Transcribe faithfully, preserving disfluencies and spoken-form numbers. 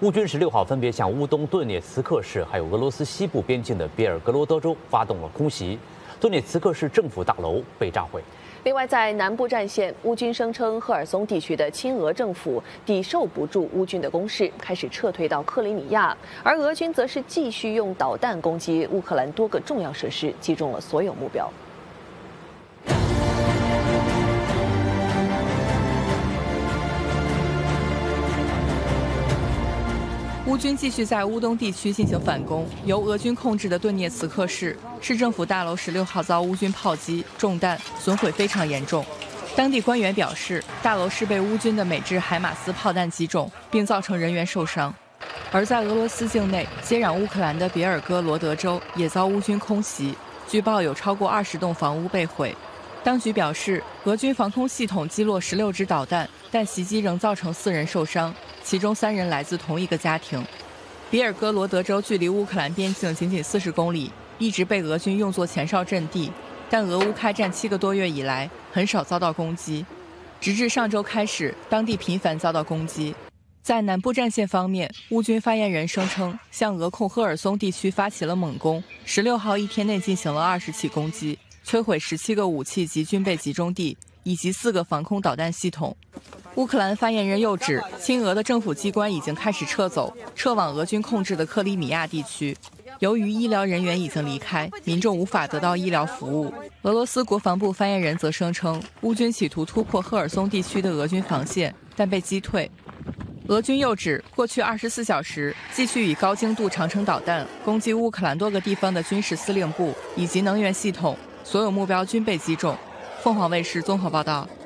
乌军十六号分别向乌东顿涅茨克市还有俄罗斯西部边境的别尔格罗德州发动了空袭，顿涅茨克市政府大楼被炸毁。 另外，在南部战线，乌军声称赫尔松地区的亲俄政府抵受不住乌军的攻势，开始撤退到克里米亚，而俄军则是继续用导弹攻击乌克兰多个重要设施，击中了所有目标。 乌军继续在乌东地区进行反攻，由俄军控制的顿涅茨克市市政府大楼十六号遭乌军炮击中弹，损毁非常严重。当地官员表示，大楼是被乌军的美制海马斯炮弹击中，并造成人员受伤。而在俄罗斯境内，接壤乌克兰的别尔哥罗德州也遭乌军空袭，据报有超过二十栋房屋被毁。当局表示，俄军防空系统击落十六支导弹，但袭击仍造成四人受伤。 其中三人来自同一个家庭。比尔哥罗德州距离乌克兰边境仅仅四十公里，一直被俄军用作前哨阵地。但俄乌开战七个多月以来，很少遭到攻击，直至上周开始，当地频繁遭到攻击。在南部战线方面，乌军发言人声称，向俄控赫尔松地区发起了猛攻，十六号一天内进行了二十起攻击，摧毁十七个武器及军备集中地，以及四个防空导弹系统。 乌克兰发言人又指，亲俄的政府机关已经开始撤走，撤往俄军控制的克里米亚地区。由于医疗人员已经离开，民众无法得到医疗服务。俄罗斯国防部发言人则声称，乌军企图突破赫尔松地区的俄军防线，但被击退。俄军又指，过去二十四小时继续以高精度长程导弹攻击乌克兰多个地方的军事司令部以及能源系统，所有目标均被击中。凤凰卫视综合报道。